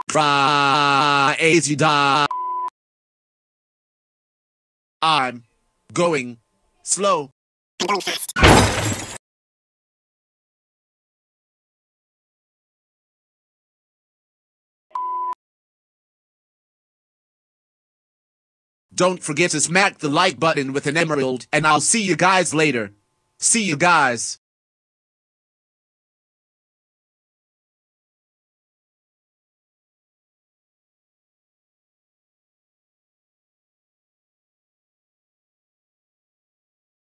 As you die. I'm going slow. I'm going fast. Don't forget to smack the like button with an emerald, and I'll see you guys later. See you guys.